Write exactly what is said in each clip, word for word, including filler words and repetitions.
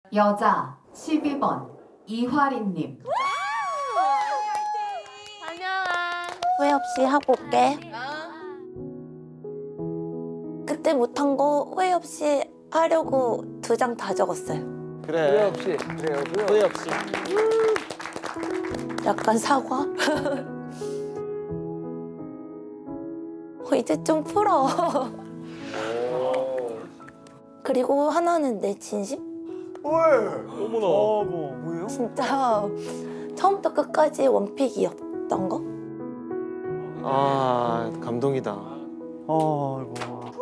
여자 십이 번 이화린님. 후회 없이 하고 올게. 그때 못한 거 후회 없이 하려고 두 장 다 적었어요. 그래. 후회 없이. 그래요. 후회 없이. 약간 사과? 어, 이제 좀 풀어. 그리고 하나는 내 진심? 어머나. 뭐예요? 진짜 처음부터 끝까지 원픽이었던 거? 아, 감동이다. 아이고.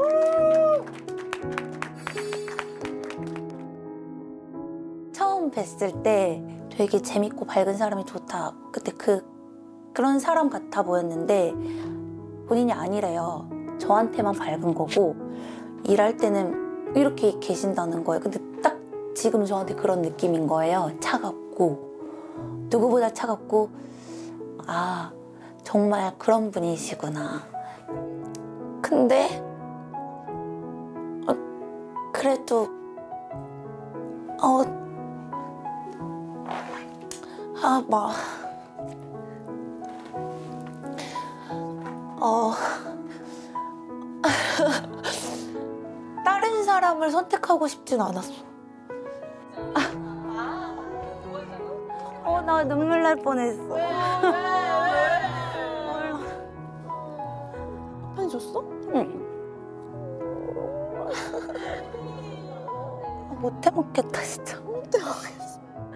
처음 뵀을 때 되게 재밌고 밝은 사람이 좋다. 그때 그, 그런 사람 같아 보였는데 본인이 아니래요. 저한테만 밝은 거고 일할 때는 이렇게 계신다는 거예요. 근데 딱 지금 저한테 그런 느낌인 거예요. 차갑고 누구보다 차갑고 아 정말 그런 분이시구나. 근데 어, 그래도 어 아, 막, 어, 다른 사람을 선택하고 싶진 않았어. 아. 어, 나 눈물 날 뻔했어. 편지 줬어? 응. 못 해먹겠다, 진짜. 못 해먹겠어.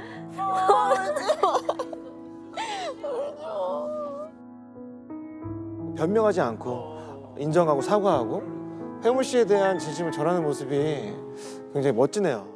변명하지 않고 인정하고 사과하고 혜물 씨에 대한 진심을 전하는 모습이 굉장히 멋지네요.